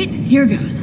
right, here goes.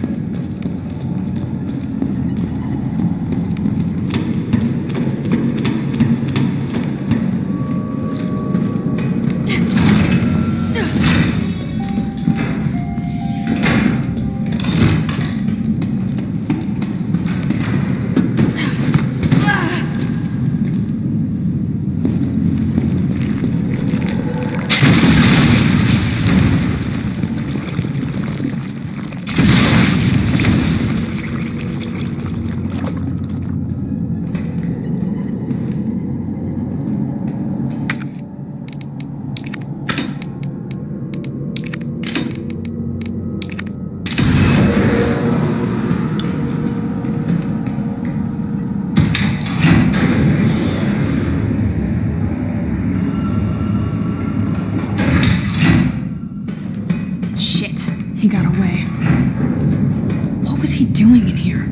He got away. What was he doing in here?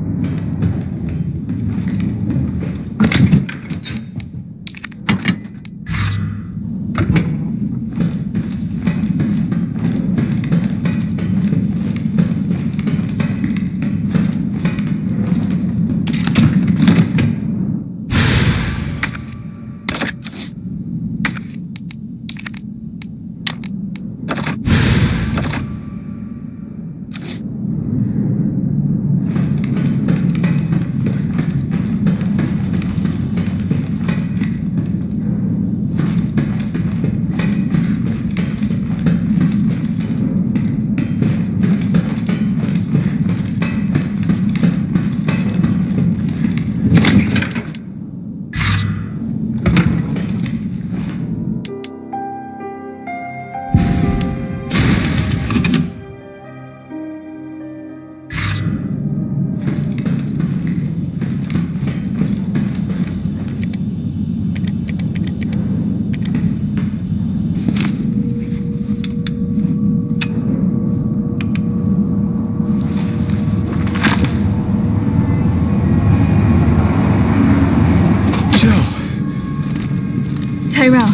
Tyrell.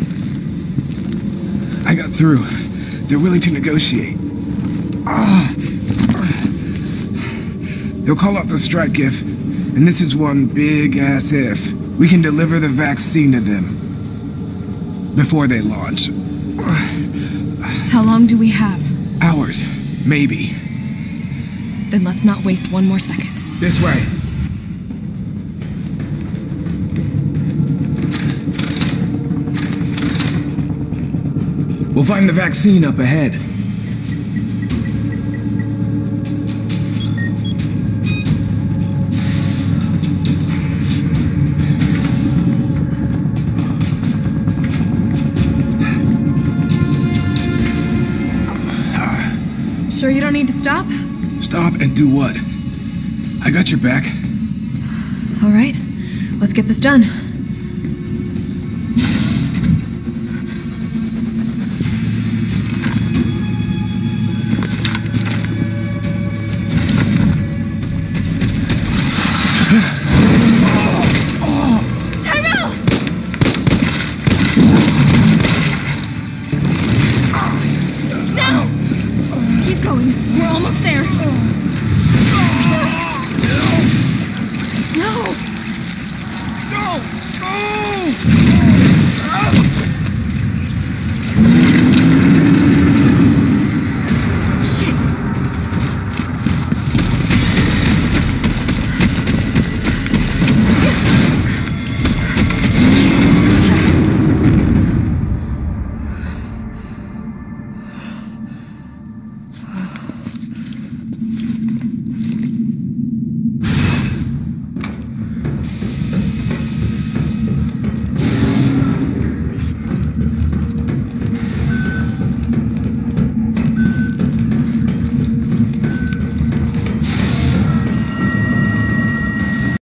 I got through. They're willing to negotiate. They'll call off the strike if, and this is one big-ass if, we can deliver the vaccine to them before they launch. How long do we have? Hours, maybe. Then let's not waste one more second. This way. We'll find the vaccine up ahead. Sure you don't need to stop? Stop and do what? I got your back. All right, let's get this done.